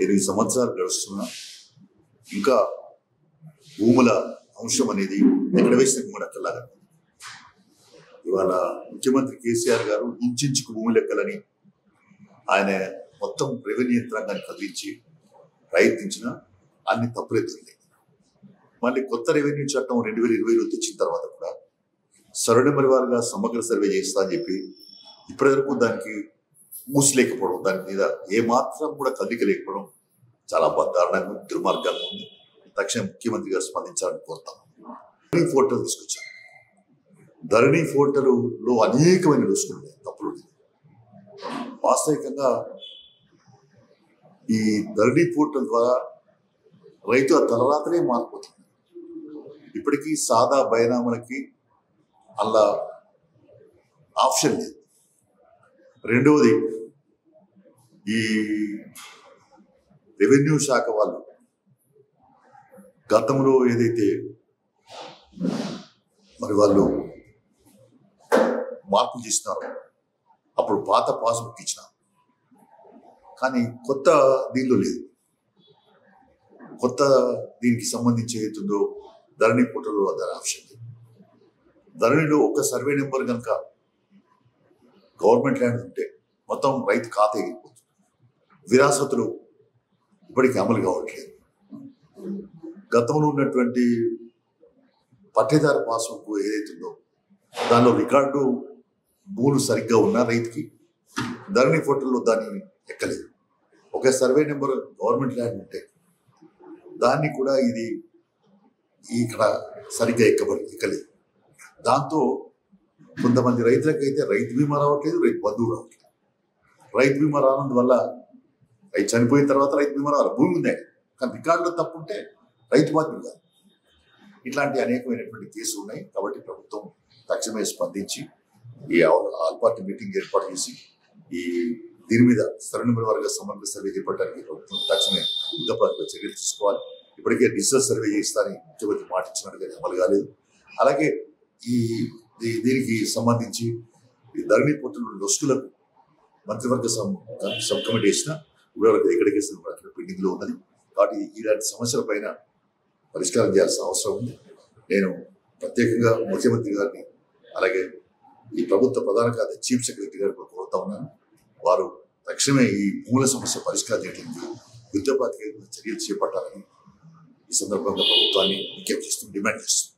8 సంవత్సరాలు గడుస్తున్నా ఇంకా భూముల అంశం అనేది ఎక్కడ వేసిన కూడా అక్కలాగా. ఇవాళ ముఖ్యమంత్రి కేసీఆర్ గారు ఇంచుకు భూమి లెక్కలని ఆయన మొత్తం రెవెన్యూ యంత్రాంగాన్ని కదిలించి ప్రయత్నించిన అన్ని తప్పులెత్తుంది. మళ్ళీ కొత్త రెవెన్యూ చట్టం 2020లో తెచ్చిన తర్వాత కూడా సర్వే నెంబర్ వారుగా సమగ్ర సర్వే చేస్తా అని చెప్పి ఇప్పటివరకు దానికి మూసలేకపోవడం, దాని మీద ఏమాత్రం కూడా కదలిక లేకపోవడం చాలా దారుణంగా దుర్మార్గంగా ఉంది. తక్షణ ముఖ్యమంత్రి గారు స్పందించాలని కోరుతాం. ధరణి పోర్టల్ తీసుకొచ్చారు. ధరణి పోర్టల్లో అనేకమైన రుసుకులు ఉన్నాయి, తప్పులు ఉన్నాయి. వాస్తవికంగా ఈ ధరణి పోర్టల్ ద్వారా రైతు ఆ తలరాత్రే మారిపోతుంది. ఇప్పటికీ సాదా బైనామాలకి అలా ఆప్షన్ లేదు. రెండవది, ఈ రెవెన్యూ శాఖ వాళ్ళు గతంలో ఏదైతే మరి వాళ్ళు మార్పులు చేసినారో అప్పుడు పాత పాస్బుక్ ఇచ్చినారు, కానీ కొత్త దీనిలో లేదు. కొత్త దీనికి సంబంధించి ఏతుందో ధరణి పోర్టల్లో దాని ఆప్షన్ లేదు. ధరణిలో ఒక సర్వే నెంబర్ కనుక గవర్నమెంట్ ల్యాండ్ ఉంటే మొత్తం రైతు ఖాతా ఎగిరిపోతుంది. విరాసతులు ఇప్పటికీ అమలు కావట్లేదు. గతంలో ఉన్నటువంటి పట్టేదారు పాస్బుక్ ఏదైతుందో దానిలో రికార్డు భూములు సరిగ్గా ఉన్నా రైతుకి ధరణి పోర్టల్లో దాన్ని ఎక్కలేదు. ఒక సర్వే నెంబర్ గవర్నమెంట్ ల్యాండ్ ఉంటే దాన్ని కూడా ఇది ఇక్కడ సరిగ్గా ఎక్కలేదు. దాంతో కొంతమంది రైతులకైతే రైతు బీమా రావట్లేదు, రైతు బంధువు రావట్లేదు. రైతు బీమా రానందువల్ల రైతు చనిపోయిన తర్వాత రైతు బీమా రావాలి, భూమి ఉందే కానీ రికార్డులో తప్పు ఉంటే రైతు బాధ్యత కాదు. ఇట్లాంటి అనేకమైనటువంటి కేసులు ఉన్నాయి. కాబట్టి ప్రభుత్వం తక్షణమే స్పందించి ఈ ఆల్ పార్టీ మీటింగ్ ఏర్పాటు చేసి దీని మీద సర్వే నెంబర్ వారిగా సమగ్ర సర్వే చేపట్టడానికి ప్రభుత్వం తక్షణమే యుద్ధప్రాతిపదికన చర్యలు తీసుకోవాలి. ఇప్పటికే డిజిటల్ సర్వే చేస్తానని ముఖ్యమంత్రి మాట ఇచ్చినట్టుగా అమలు కాలేదు. అలాగే దీనికి సంబంధించి ఈ ధరణి పోర్టల్ లొస్టులకు మంత్రివర్గ సబ్ కమిటీ వేసిన ఇప్పటివరకు ఎక్కడికి అక్కడ పెండింగ్ లో ఉన్నది. కాబట్టి ఇలాంటి సమస్యల పైన పరిష్కారం చేయాల్సిన అవసరం ఉంది. నేను ప్రత్యేకంగా ముఖ్యమంత్రి గారిని అలాగే ఈ ప్రభుత్వ ప్రధాన కార్యదర్శి చీఫ్ సెక్రటరీ గారిని కోరుతా ఉన్నాను. వారు తక్షణమే ఈ మూల సమస్య పరిష్కారం చేయడానికి యుద్ధ ప్రాతిపదికన చర్యలు చేపట్టాలని ఈ సందర్భంగా ప్రభుత్వాన్ని విజ్ఞప్తి చేస్తూ డిమాండ్ చేస్తుంది.